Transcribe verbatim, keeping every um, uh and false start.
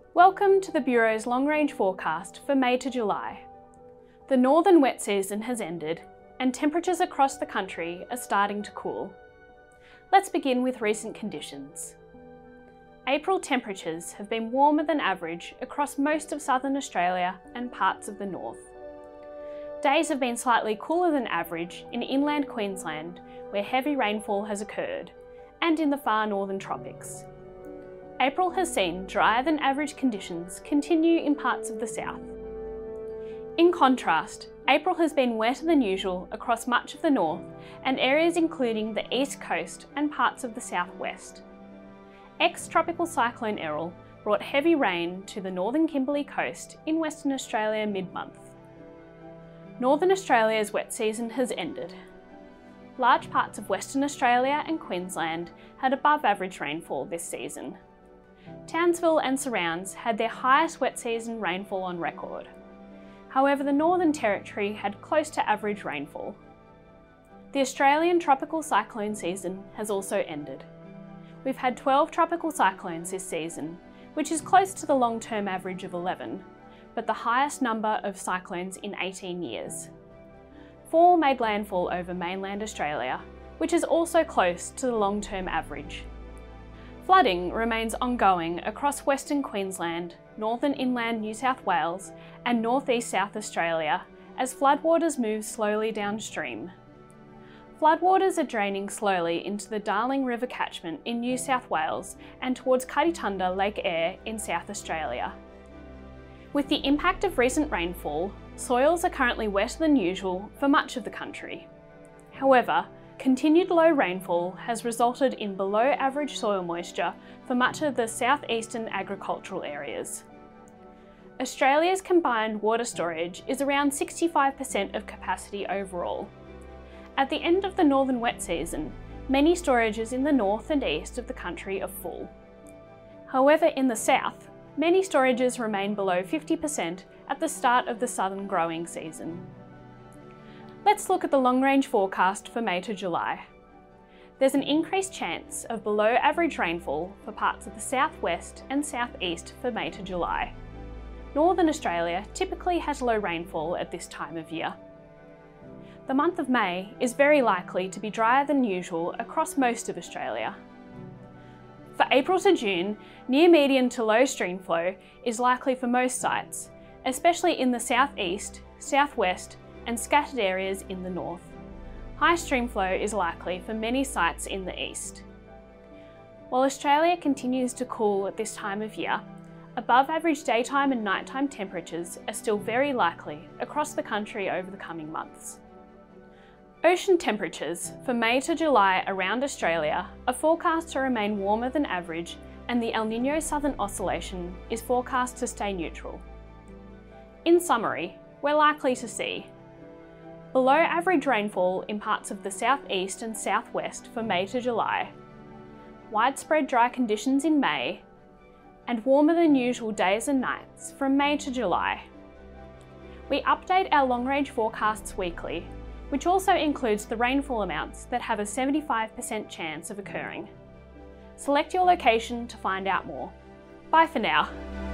Welcome to the Bureau's long-range forecast for May to July. The northern wet season has ended and temperatures across the country are starting to cool. Let's begin with recent conditions. April temperatures have been warmer than average across most of southern Australia and parts of the north. Days have been slightly cooler than average in inland Queensland, where heavy rainfall has occurred, and in the far northern tropics. April has seen drier than average conditions continue in parts of the south. In contrast, April has been wetter than usual across much of the north and areas including the east coast and parts of the southwest. Ex-tropical cyclone Errol brought heavy rain to the northern Kimberley coast in Western Australia mid-month. Northern Australia's wet season has ended. Large parts of Western Australia and Queensland had above average rainfall this season. Townsville and surrounds had their highest wet season rainfall on record. However, the Northern Territory had close to average rainfall. The Australian tropical cyclone season has also ended. We've had twelve tropical cyclones this season, which is close to the long-term average of eleven, but the highest number of cyclones in eighteen years. Four made landfall over mainland Australia, which is also close to the long-term average. Flooding remains ongoing across Western Queensland, northern inland New South Wales and northeast South Australia as floodwaters move slowly downstream. Floodwaters are draining slowly into the Darling River catchment in New South Wales and towards Cutitunda Lake Eyre in South Australia. With the impact of recent rainfall, soils are currently wetter than usual for much of the country. However, continued low rainfall has resulted in below average soil moisture for much of the southeastern agricultural areas. Australia's combined water storage is around sixty-five percent of capacity overall. At the end of the northern wet season, many storages in the north and east of the country are full. However, in the south, many storages remain below fifty percent at the start of the southern growing season. Let's look at the long-range forecast for May to July. There's an increased chance of below average rainfall for parts of the southwest and southeast for May to July. Northern Australia typically has low rainfall at this time of year. The month of May is very likely to be drier than usual across most of Australia. For April to June, near median to low streamflow is likely for most sites, especially in the southeast, southwest and scattered areas in the north. High streamflow is likely for many sites in the east. While Australia continues to cool at this time of year, above average daytime and nighttime temperatures are still very likely across the country over the coming months. Ocean temperatures for May to July around Australia are forecast to remain warmer than average, and the El Niño Southern Oscillation is forecast to stay neutral. In summary, we're likely to see below average rainfall in parts of the southeast and southwest for May to July, widespread dry conditions in May, and warmer than usual days and nights from May to July. We update our long-range forecasts weekly, which also includes the rainfall amounts that have a seventy-five percent chance of occurring. Select your location to find out more. Bye for now.